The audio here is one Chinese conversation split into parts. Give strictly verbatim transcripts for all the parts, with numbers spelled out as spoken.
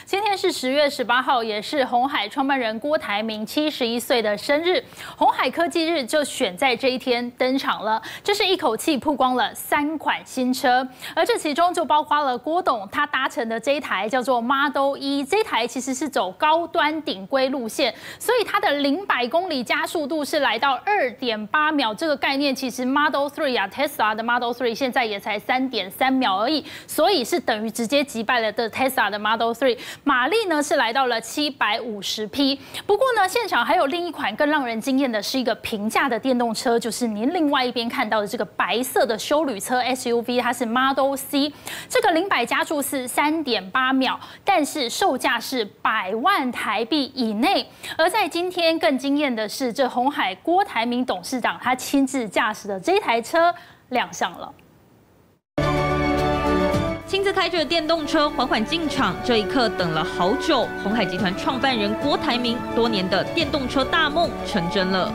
今天是十月十八号，也是鸿海创办人郭台铭七十一岁的生日。鸿海科技日就选在这一天登场了，这是一口气曝光了三款新车，而这其中就包括了郭董他搭乘的这一台叫做 Model 一，这台其实是走高端顶规路线，所以它的零百公里加速度是来到二点八秒。这个概念其实 Model 三啊 ，Tesla 的 Model 三现在也才三点三秒而已，所以是等于直接击败了的 Tesla 的 Model 三。马力呢是来到了七百五十匹。不过呢，现场还有另一款更让人惊艳的是一个平价的电动车，就是您另外一边看到的这个白色的休旅车 S U V， 它是 Model C。这个零百加速是三点八秒，但是售价是百万台币以内。而在今天更惊艳的是，这鸿海郭台铭董事长他亲自驾驶的这台车亮相了。 亲自开着电动车缓缓进场，这一刻等了好久。鸿海集团创办人郭台铭多年的电动车大梦成真了。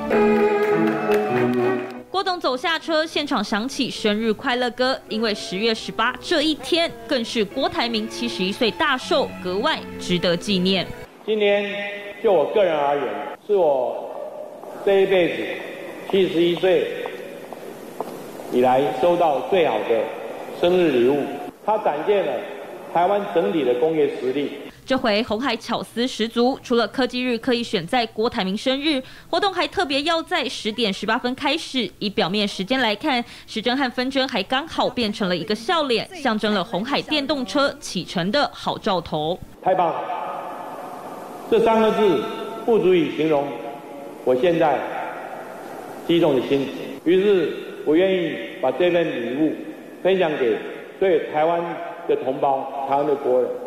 郭董走下车，现场响起生日快乐歌，因为十月十八这一天更是郭台铭七十一岁大寿，格外值得纪念。 今年就我个人而言，是我这一辈子七十一岁以来收到最好的生日礼物。它展现了台湾整体的工业实力。 这回鸿海巧思十足，除了科技日刻意选在郭台铭生日，活动还特别要在十点十八分开始。以表面时间来看，时针和分针还刚好变成了一个笑脸，象征了鸿海电动车启程的好兆头。 太棒了！这三个字不足以形容我现在激动的心情。于是，我愿意把这份礼物分享给对台湾的同胞，台湾的国人。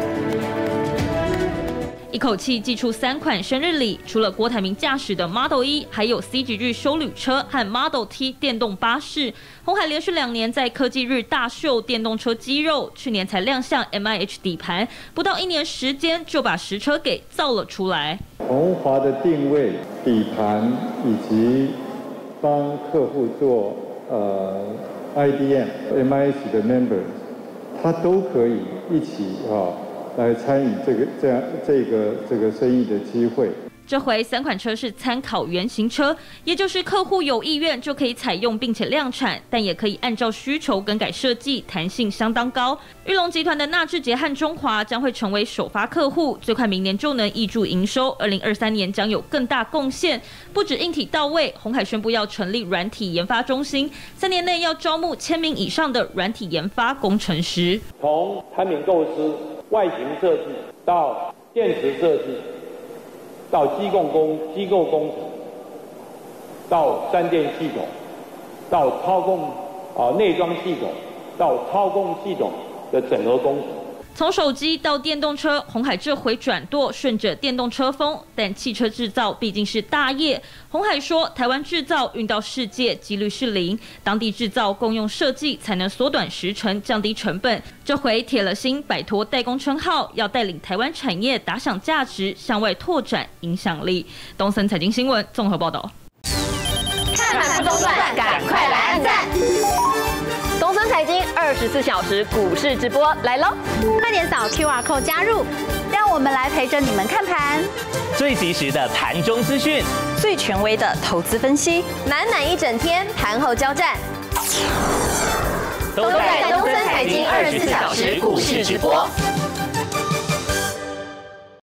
一口气寄出三款生日礼，除了郭台铭驾驶的 Model 一，还有 C 级日休旅车和 Model T 电动巴士。鸿海连续两年在科技日大秀电动车肌肉，去年才亮相 M I H 底盘，不到一年时间就把实车给造了出来。 鸿华的定位、底盘以及帮客户做呃 I D M、M I H 的 members， 他都可以一起啊。来参与这个这样这个这个生意的机会。 这回三款车是参考原型车，也就是客户有意愿就可以采用并且量产，但也可以按照需求更改设计，弹性相当高。裕隆集团的纳智捷和中华将会成为首发客户，最快明年就能挹注营收，二零二三年将有更大贡献。不止硬体到位，鸿海宣布要成立软体研发中心，三年内要招募千名以上的软体研发工程师。 从产品构思、外形设计到电池设计，到机构工机构工程，到三电系统，到操控啊内装系统，到操控系统的整合工程。 从手机到电动车，鸿海这回转舵，顺着电动车风，但汽车制造毕竟是大业。鸿海说，台湾制造运到世界几率是零，当地制造共用设计才能缩短时程，降低成本。这回铁了心摆脱代工称号，要带领台湾产业打响价值，向外拓展影响力。东森财经新闻综合报道。 看盘不中断，赶快来按赞！东森财经二十四小时股市直播来喽！快点扫 Q R code 加入，让我们来陪着你们看盘。 最及时的盘中资讯， 最权威的投资分析，满满一整天盘后交战， 都在东森财经二十四小时股市直播。